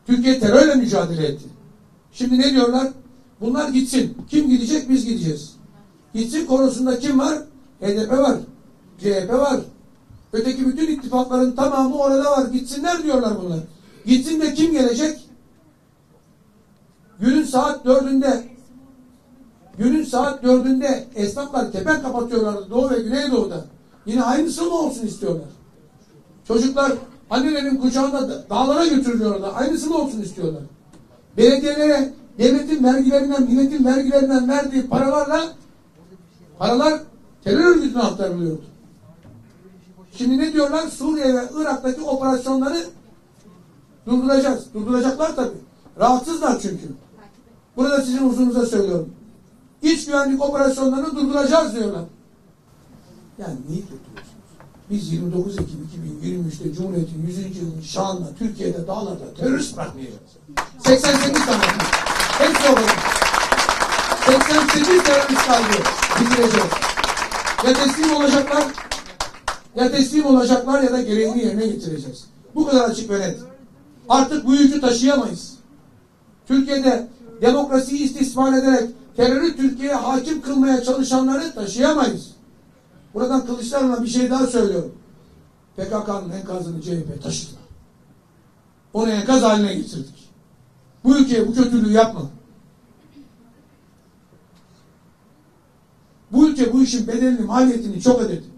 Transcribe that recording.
Türkiye terörle mücadele etti. Şimdi ne diyorlar? Bunlar gitsin. Kim gidecek? Biz gideceğiz. Gitsin konusunda kim var? HDP var. CHP var. Öteki bütün ittifakların tamamı orada var. Gitsinler diyorlar bunlar. Gitsin de kim gelecek? Günün saat 4'ünde esnaflar kepen kapatıyorlardı Doğu ve Güneydoğu'da. Yine aynısı mı olsun istiyorlar? Çocuklar annelerin kucağında dağlara götürülüyorlar. Aynısı mı olsun istiyorlar? Belediyelere devletin vergilerinden, milletin vergilerinden verdiği paralar terör örgütüne aktarılıyordu. Şimdi ne diyorlar? Suriye ve Irak'taki operasyonları durduracağız. Durduracaklar tabii. Rahatsızlar çünkü. Burada sizin huzurunuza söylüyorum. İç güvenlik operasyonlarını durduracağız diyorlar. Yani neyi durduruyorsunuz? Biz 29 Ekim 2023'te Cumhuriyet'in 100. yılının şanla Türkiye'de dağlarda terörist bırakmayacağız. 88 tane. Hepsi orada. 88 terörist kaldı. Bitireceğiz. Ya teslim olacaklar ya da gereğini yerine getireceğiz. Bu kadar açık ve net. Artık bu yükü taşıyamayız. Türkiye'de demokrasiyi istismar ederek terörü Türkiye'ye hakim kılmaya çalışanları taşıyamayız. Buradan Kılıçdaroğlu'na bir şey daha söylüyorum. PKK'nın enkazını CHP taşıdı. Onu enkaz haline getirdik. Bu ülkeye bu kötülüğü yapma. Bu ülke bu işin bedelini, maliyetini çok ödedi.